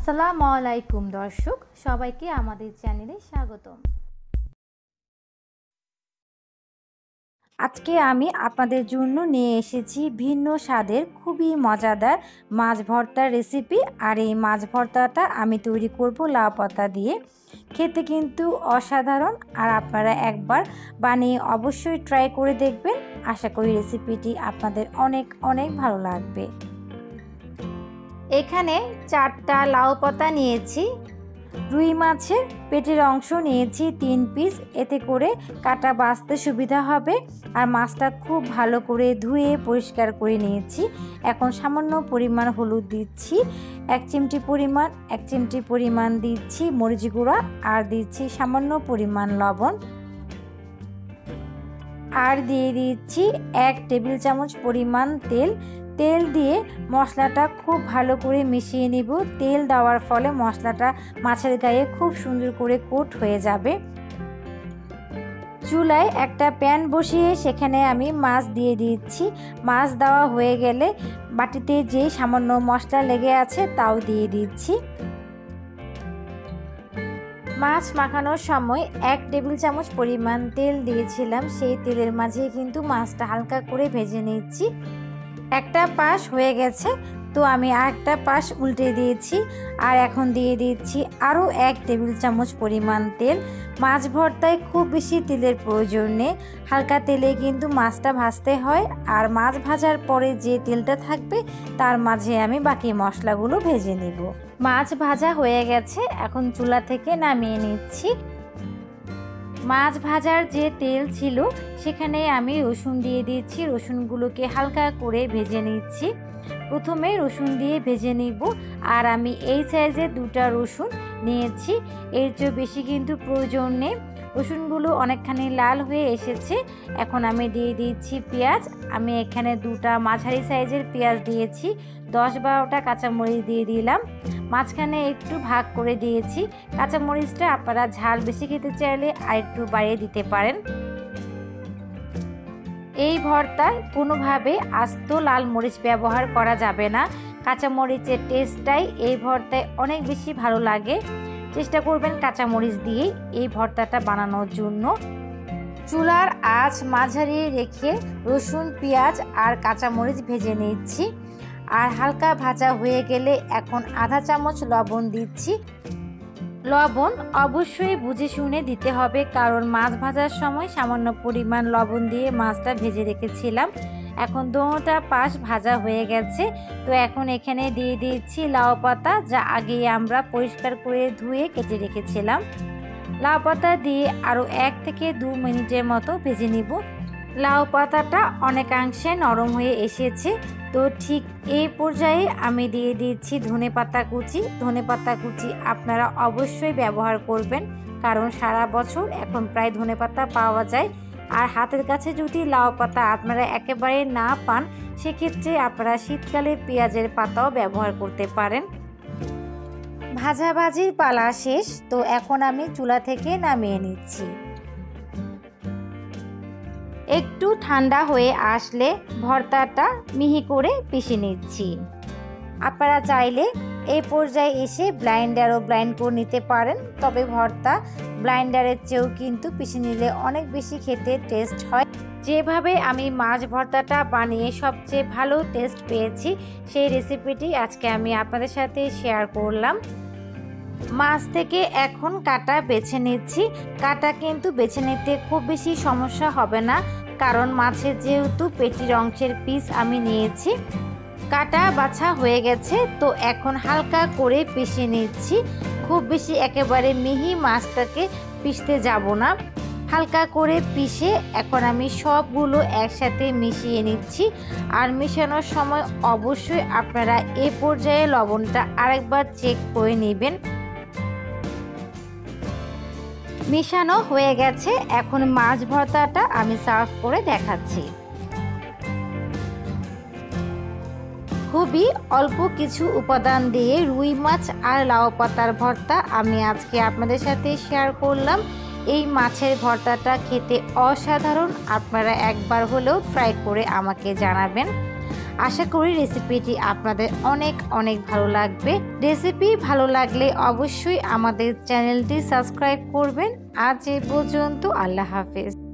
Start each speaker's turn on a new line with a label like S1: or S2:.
S1: আসসালামু আলাইকুম দর্শক, সবাইকে আমাদের চ্যানেলে স্বাগতম। আজকে আমি আপনাদের জন্য নিয়ে এসেছি ভিন্ন স্বাদের খুবই মজাদার মাছ ভর্তার রেসিপি। আর এই মাছ ভর্তাটা আমি তৈরি করব লাউ পাতা দিয়ে। খেতে কিন্তু অসাধারণ, আর আপনারা একবার বানিয়ে অবশ্যই ট্রাই করে দেখবেন। আশা করি রেসিপিটি আপনাদের অনেক অনেক ভালো লাগবে। এখানে 4টা লাউ পাতা নিয়েছি। রুই মাছের পেটের অংশ নিয়েছি 3 পিস, এতে করে কাটা বাছতে সুবিধা হবে। আর মাছটা খুব ভালো করে ধুয়ে পরিষ্কার করে নিয়েছি। এখন সামান্য পরিমাণ হলুদ দিচ্ছি, 1 চিমটি পরিমাণ দিচ্ছি মরিচ গুঁড়া, আর দিচ্ছি সামান্য পরিমাণ লবণ, আর দিয়ে দিচ্ছি 1 টেবিল চামচ পরিমাণ তেল দিয়ে মশলাটা খুব ভালো করে মিশিয়ে নিব। তেল দেওয়ার ফলে মশলাটা মাছের গায়ে খুব সুন্দর করে কোট হয়ে যাবে। চুলায় একটা প্যান বসিয়ে সেখানে আমি মাছ দিয়ে দিচ্ছি। মাছ দেওয়া হয়ে গেলে বাটিতে যে সামান্য মশলা লেগে আছে তাও দিয়ে দিচ্ছি। মাছ মাখানোর সময় 1 টেবিল চামচ পরিমাণ তেল দিয়েছিলাম, সেই তেলের মাঝে কিন্তু মাছটা হালকা করে ভেজে নিচ্ছি। একটা পাশ হয়ে গেছে, তো আমি আরেকটা পাশ উল্টে দিয়েছি। আর এখন দিয়ে দিচ্ছি আরও 1 টেবিল চামচ পরিমাণ তেল। মাছ ভর্তায় খুব বেশি তেলের প্রয়োজন নেই, হালকা তেলে কিন্তু মাছটা ভাজতে হয়। আর মাছ ভাজার পরে যে তেলটা থাকবে তার মাঝে আমি বাকি মশলাগুলো ভেজে নিব। মাছ ভাজা হয়ে গেছে, এখন চুলা থেকে নামিয়ে নিচ্ছি। মাছ ভাজার যে তেল ছিল সেখানে আমি রসুন দিয়ে দিচ্ছি। রসুনগুলোকে হালকা করে ভেজে নিচ্ছি। প্রথমে রসুন দিয়ে ভেজে নিব। আর আমি এই সাইজের 2টা রসুন নিয়েছি, এর চেয়ে বেশি কিন্তু প্রয়োজন নেই। রসুনগুলো অনেকখানি লাল হয়ে এসেছে। এখন আমি দিয়ে দিচ্ছি পেঁয়াজ। আমি এখানে 2টা মাঝারি সাইজের পেঁয়াজ দিয়েছি। 10-12টা কাঁচামরিচ দিয়ে দিলাম, মাঝখানে একটু ভাগ করে দিয়েছি। কাঁচামরিচটা আপনারা ঝাল বেশি খেতে চাইলে আর একটু বাড়িয়ে দিতে পারেন। এই ভর্তায় কোনোভাবে আস্ত লাল মরিচ ব্যবহার করা যাবে না। কাঁচামরিচের টেস্টটাই এই ভর্তায় অনেক বেশি ভালো লাগে। চেষ্টা করবেন কাঁচামরিচ দিয়েই এই ভর্তাটা বানানোর জন্য। চুলার আঁচ মাঝারি রেখে রসুন, পেঁয়াজ আর কাঁচামরিচ ভেজে নিচ্ছি। আর হালকা ভাজা হয়ে গেলে এখন আধা চামচ লবণ দিচ্ছি। লবণ অবশ্যই বুঝে শুনে দিতে হবে, কারণ মাছ ভাজার সময় সামান্য পরিমাণ লবণ দিয়ে মাছটা ভেজে রেখেছিলাম। এখন দোনোটা পাশ ভাজা হয়ে গেছে, তো এখন এখানে দিয়ে দিচ্ছি লাউ পাতা, যা আগে আমরা পরিষ্কার করে ধুয়ে কেটে রেখেছিলাম। লাউ পাতা দিয়ে আরও 1 থেকে 2 মিনিটের মতো ভেজে নিব। লাউ পাতাটা অনেকাংশে নরম হয়ে এসেছে, তো ঠিক এই পর্যায়ে আমি দিয়ে দিচ্ছি ধনেপাতা কুচি। ধনেপাতা কুচি আপনারা অবশ্যই ব্যবহার করবেন, কারণ সারা বছর এখন প্রায় ধনেপাতা পাওয়া যায়। আর হাতের কাছে যদি লাউ পাতা আপনারা একেবারে না পান, সেক্ষেত্রে আপনারা শীতকালে পেঁয়াজের পাতাও ব্যবহার করতে পারেন। ভাজাভাজির পালা শেষ, তো এখন আমি চুলা থেকে নামিয়ে নিচ্ছি। একটু ঠান্ডা হয়ে আসলে ভর্তাটা মিহি করে পিষে নিচ্ছি। আপনারা চাইলে এই পর্যায়ে এসে ব্লাইন্ডারও ব্লাইন্ড করে নিতে পারেন, তবে ভর্তা ব্লাইন্ডারের চেয়েও কিন্তু পিষে নিলে অনেক বেশি খেতে টেস্ট হয়। যেভাবে আমি মাছ ভর্তাটা বানিয়ে সবচেয়ে ভালো টেস্ট পেয়েছি, সেই রেসিপিটি আজকে আমি আপনাদের সাথে শেয়ার করলাম। মাছ থেকে এখন কাটা বেছে নিচ্ছি। কাটা কিন্তু বেছে নিতে খুব বেশি সমস্যা হবে না, কারণ মাছের যেহেতু পেটির অংশের পিস আমি নিয়েছি। কাটা বাছা হয়ে গেছে, তো এখন হালকা করে পিষে নিচ্ছি। খুব বেশি একেবারে মিহি মাছটাকে পিষতে যাব না, হালকা করে পিষে এখন আমি সবগুলো একসাথে মিশিয়ে নিচ্ছি। আর মেশানোর সময় অবশ্যই আপনারা এই পর্যায়ে লবণটা আরেকবার চেক করে নেবেন। মেশানো হয়ে গেছে, এখন মাছ ভর্তাটা আমি সার্ভ করে দেখাচ্ছি। খুবই অল্প কিছু উপাদান দিয়ে রুই মাছ আর লাউ পাতার ভর্তা আমি আজকে আপনাদের সাথে শেয়ার করলাম। এই মাছের ভর্তাটা খেতে অসাধারণ, আপনারা একবার হলেও ট্রাই করে আমাকে জানাবেন। আশা করি রেসিপিটি আপনাদের অনেক অনেক ভালো লাগবে। রেসিপি ভালো লাগলে অবশ্যই আমাদের চ্যানেলটি সাবস্ক্রাইব করবেন। আজ এ পর্যন্ত, আল্লাহ হাফেজ।